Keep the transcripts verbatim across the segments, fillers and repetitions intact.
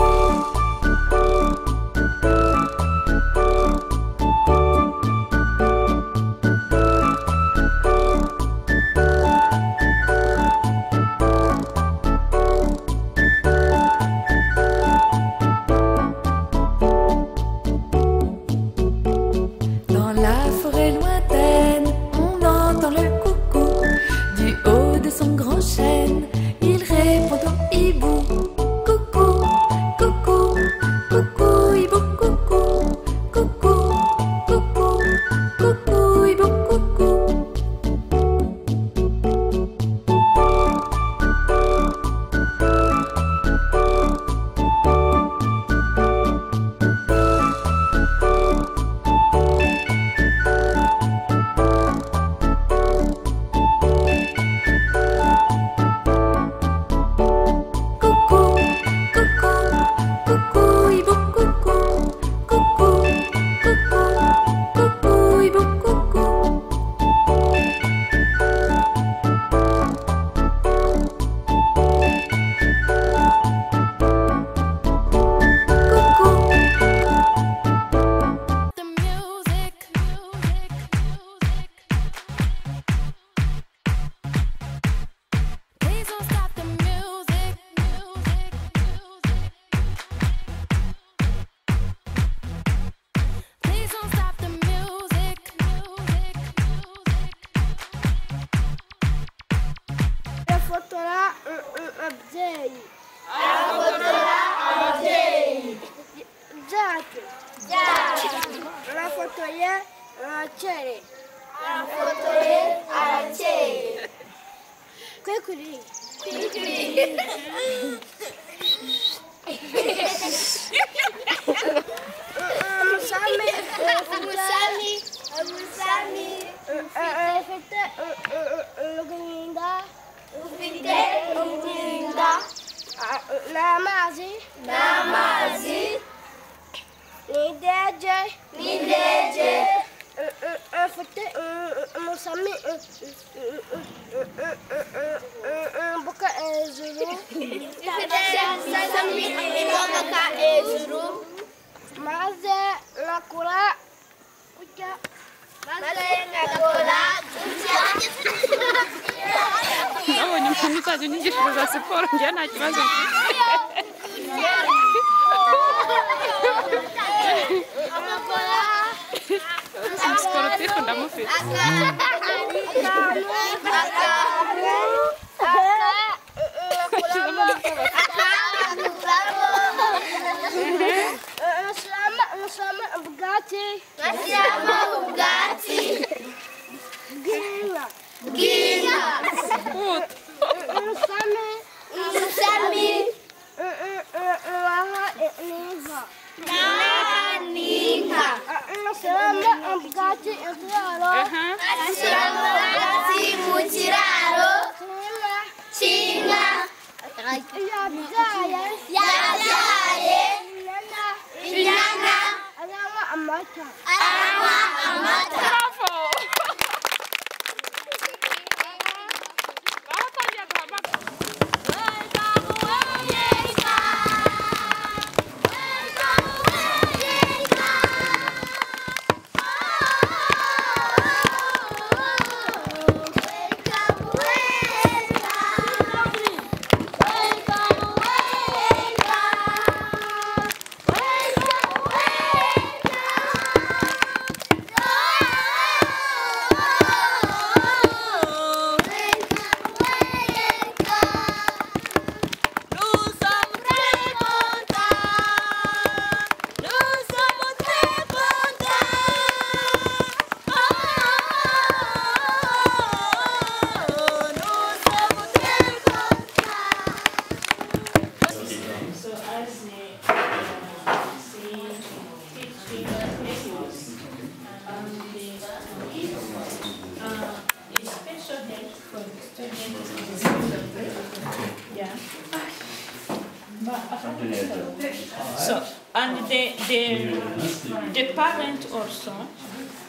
So, and the, the, the parent also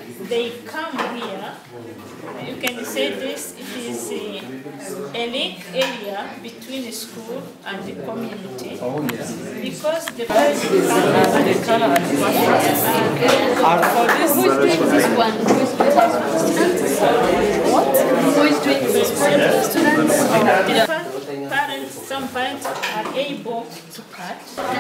they come here. You can say this, it is a, a link area between the school and the community. Oh, yes. Because the person and the color and the For this, who is doing this one? Who is doing this one? What? Who is doing this one? Students? Yeah. Parents, some parents are able to cut.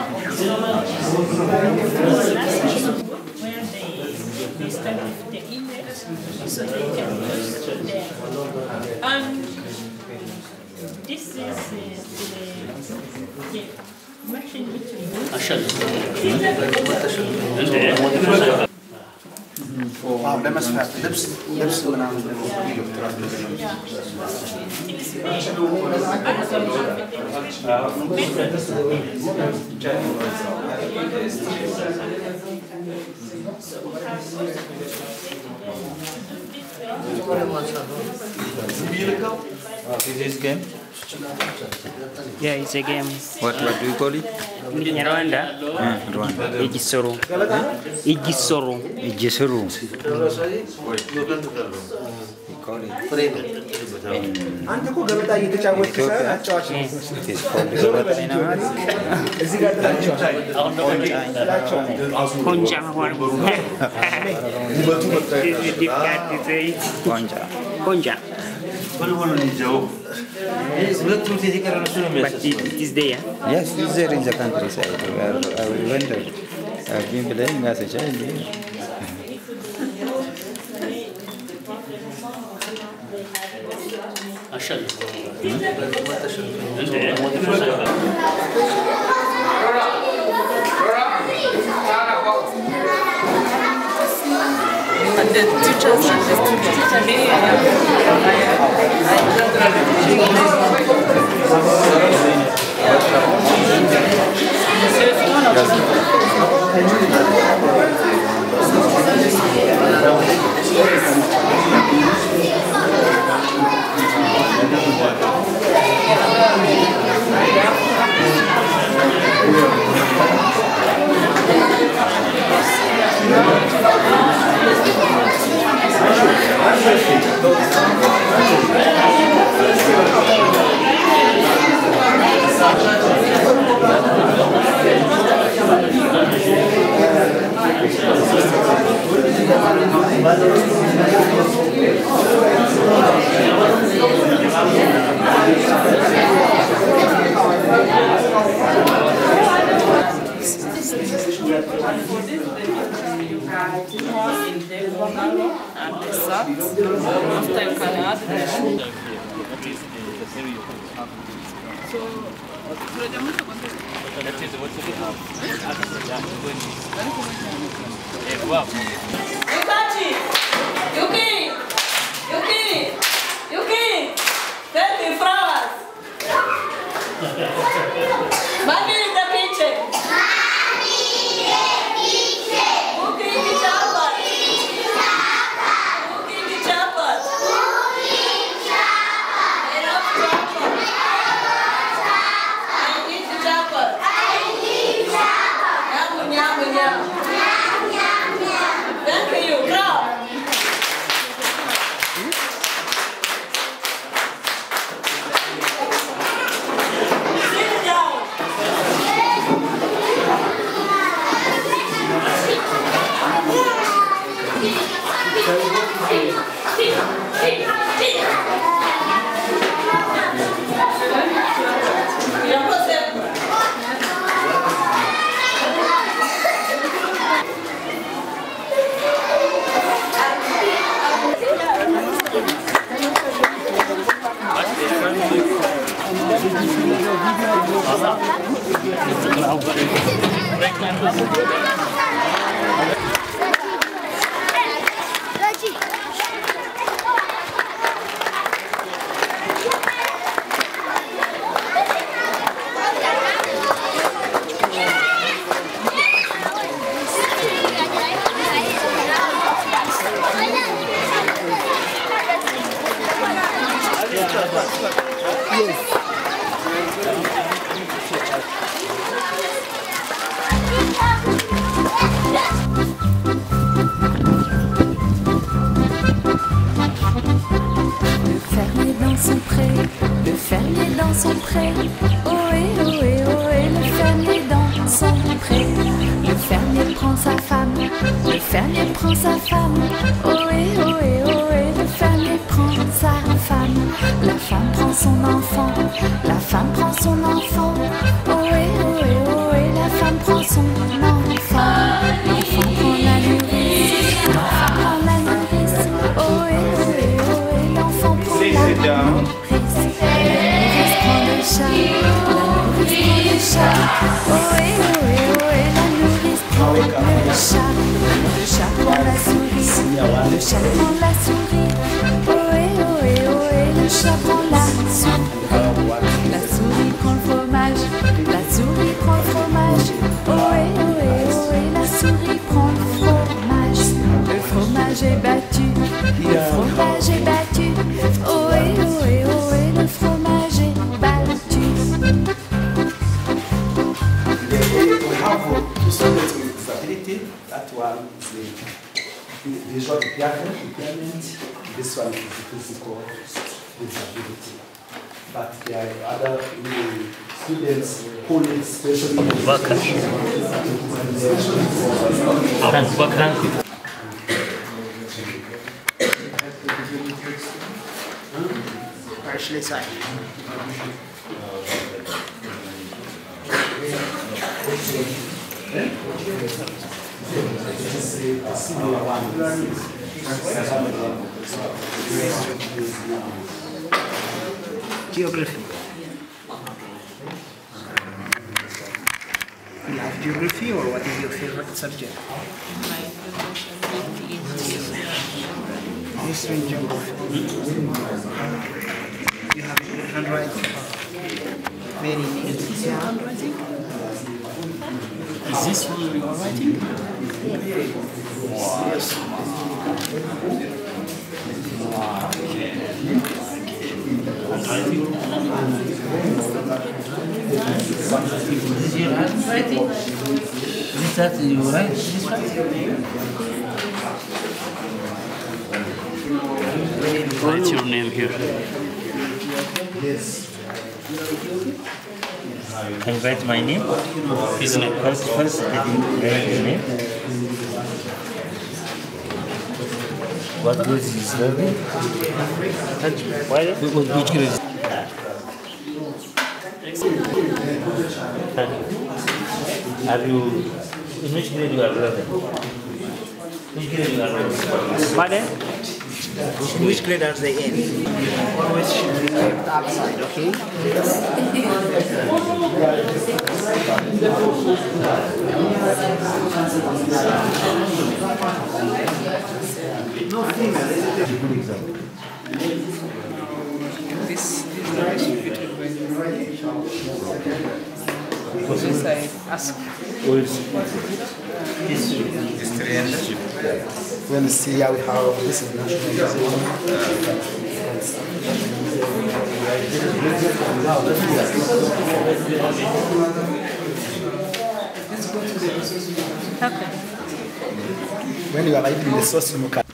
Where they, they start with the index, so they can use them. And this is uh, the, the machine which we use. اه ده مسح لبس لبس من عند This is game? Yeah, it's a game. What, what do you call it? In Rwanda, Uh, Rwanda. Igisoro. Igisoro. Igisoro. We call it in Ethiopia. It is called Gabata in Amharic. Konja. Konja. Konja. But it, it is there. Yes, it's there in the countryside. I, I went there. I've been playing as a child here. And the teachers and the Yuki! Yuki! Yuki! Send me flowers! Mommy in the kitchen! Mommy in the kitchen! Cooking the chopper! Cooking the chopper! Cooking chopper! I love chopper! I eat the chopper! I eat chopper! Yum, yum, yum! Yum, yum, yum! Thank you, girl! Yes. pré. Ohé, ohé, ohé, le fermier dans son pré. Le fermier prend sa femme, le fermier prend sa femme. Ohé, ohé, ohé, le fermier prend sa femme. La femme prend son enfant, la femme prend son enfant. Ohé, ohé, ohé, la femme prend son enfant. L'enfant prend la nourrice, l'enfant prend la nourrice. Ohé, ohé, ohé, l'enfant prend la nourrice. La nourrice prend le chat, la nourrice prend le chat. Ohé, ohé, ohé, la nourrice prend le chat. Le chat prend la souris, le chat prend la souris. Ohé, ohé, ohé, le chat prend la souris. La souris prend le fromage, la souris prend le fromage. Ohé, ohé, ohé, la souris prend le fromage. Le fromage est battu, le fromage est battu. Ohé, ohé, ohé, le fromage est battu. We have two students with disability. That one is the visual impairment. This one is the physical disability. But there are other uh, students who need special Partially side. Geography. You have geography, or what is your favorite subject? My favorite subject is History and geography. You have good handwriting. Very neat. Is your handwriting? Is this one your writing? Yes. This is your handwriting? Is that you write this one? Write your name here. Yes. Can you write my name? His name. First, first, I didn't write his name. What grade is this learning? Why? Which grade is Are you, in which grade you are learning? Which grade you are learning? Pardon? In which grade are they in? Always should be kept outside, okay? No female. This is the distributed way. This I ask. When you see how, how this is national Okay. when you are writing the source you can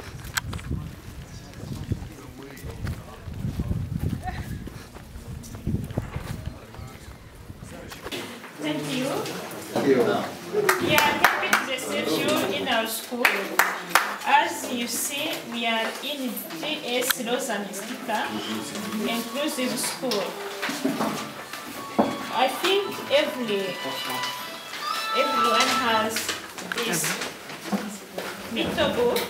Thank you. We are happy to receive you in our school. As you see, we are in G S Rosa Mystica Inclusive School. I think every everyone has this little book.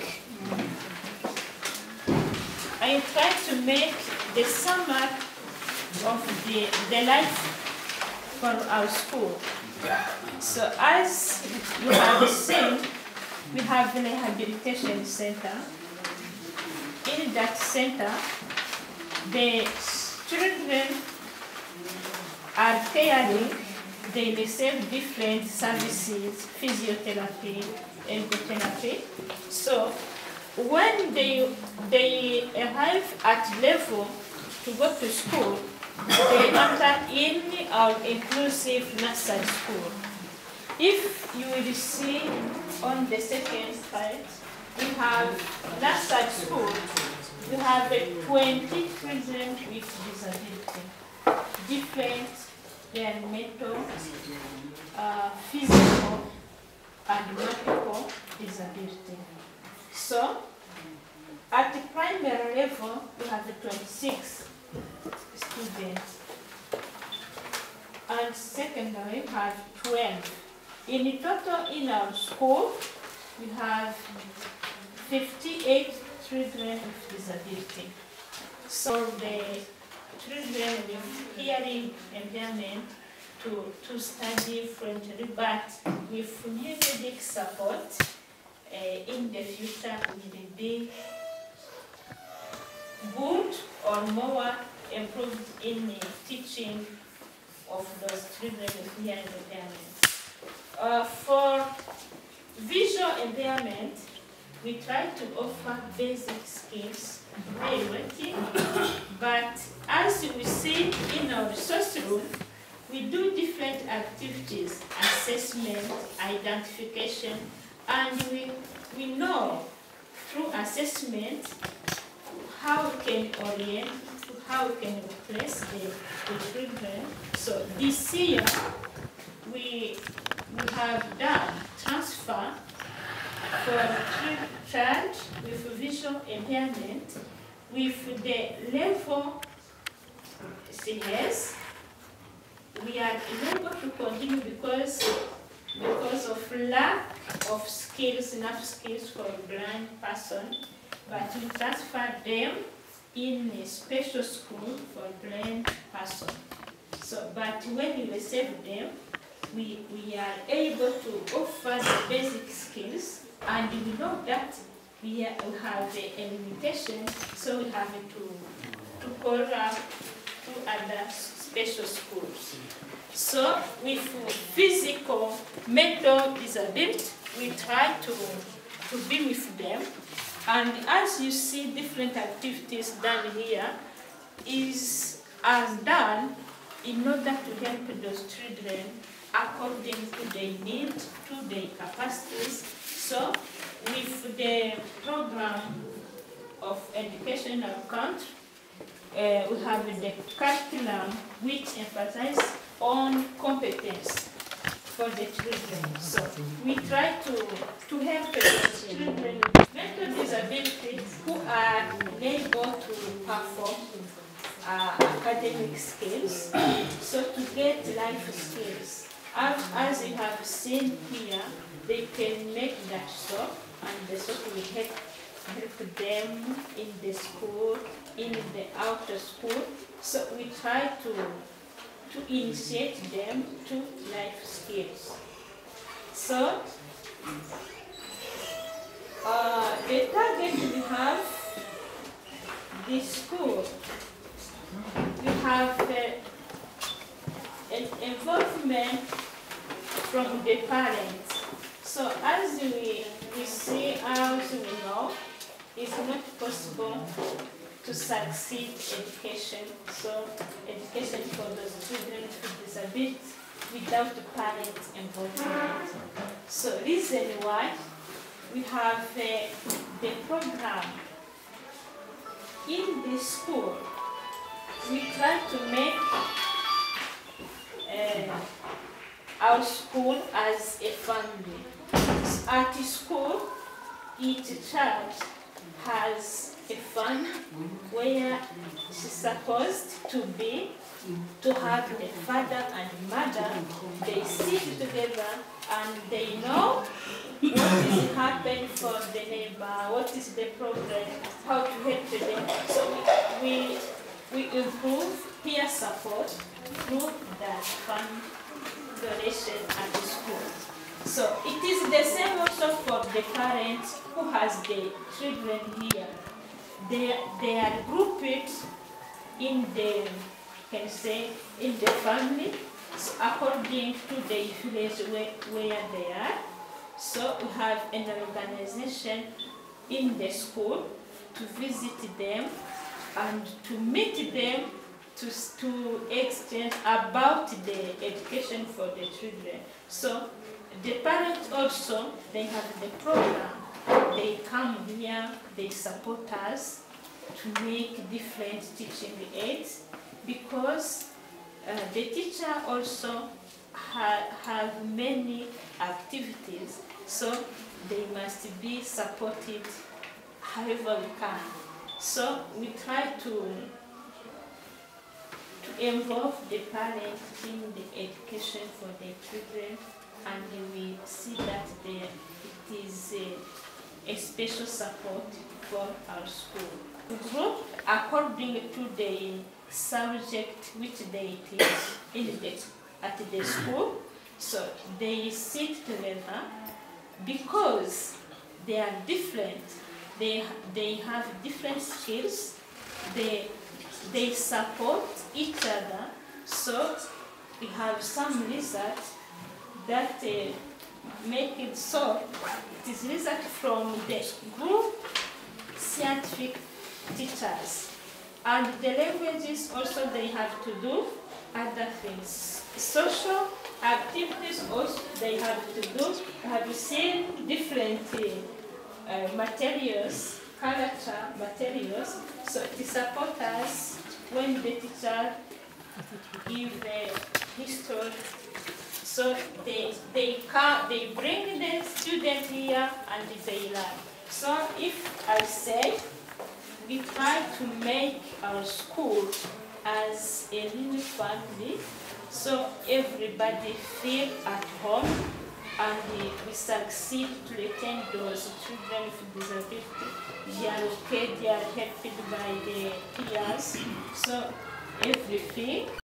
I try to make the summary of the, the life for our school. So as you have seen, we have the rehabilitation center. In that center, the children are caring, they receive different services, physiotherapy, ergotherapy. So when they, they arrive at level to go to school, they enter in our inclusive nursery school. If you will see on the second slide, we have nursery school. We have twenty children with disability. different their mental, uh, physical, and multiple disability. So, at the primary level, we have twenty-six students, and secondary we have twelve. In total, in our school, we have fifty-eight children with disability. So the children with hearing impairment to, to study differently, but with music support, uh, in the future will be good or more improved in the teaching of those children with hearing impairment. Uh, for visual impairment, we try to offer basic skills, writing, but as we see in our resource room, we do different activities, assessment, identification, and we, we know through assessment how we can orient, how we can replace the, the children. So this year, we, we have done transfer for a child with visual impairment with the level C S. We are unable to continue because, because of lack of skills, enough skills for a blind person, but we transfer them in a special school for a blind person. So, but when we receive them, we, we are able to offer the basic skills, and we know that we have a limitation, so we have to, to call up to other special schools. So with physical, mental disability, we try to, to be with them. And as you see, different activities done here is are done in order to help those children according to their needs, to their capacities. So with the program of educational country, uh, we have the curriculum which emphasizes on competence for the children. So we try to, to help the children with mental disability who are unable to perform uh, academic skills, so to get life skills. As, as you have seen here, they can make that soap, and the soap will help, help them in the school, in the outer school. So we try to, to initiate them to life skills. So uh, the target we have, this school, we have uh, an involvement from the parents. So as we, we see, as we know, it's not possible to succeed education, so education for those children with disabilities without the parents' involvement. So reason why we have uh, the program in the school. We try to make uh, our school as a family. At school, each child has a fund where she's supposed to be, to have the father and mother. They sit together and they know what is happening for the neighbor, what is the problem, how to help them. So we, we improve peer support through that fund donation at the school. So it is the same also for the parents who has the children here. They, they are grouped in the, can say, in the family, so according to the village where, where they are. So we have an organization in the school to visit them and to meet them, to, to exchange about the education for the children. So the parents also, they have the program. They come here, they support us to make different teaching aids, because Uh, the teacher also ha have many activities, so they must be supported however we can. So we try to to involve the parents in the education for their children, and we see that there, it is a, a special support for our school. Group according to the subject which they teach in the, at the school, so they sit together because they are different. They they have different skills. They they support each other. So we have some research that uh, make it so. It is research from the group scientific teachers, and the languages also they have to do other things. Social activities also they have to do. Have you seen different uh, materials, character materials? So to support us when the teacher give a history. So they they come, they bring the student here and they learn. So if I say we try to make our school as a little family, so everybody feel at home, and we succeed to retain those children with disability. They are okay, they are helped by the peers, so everything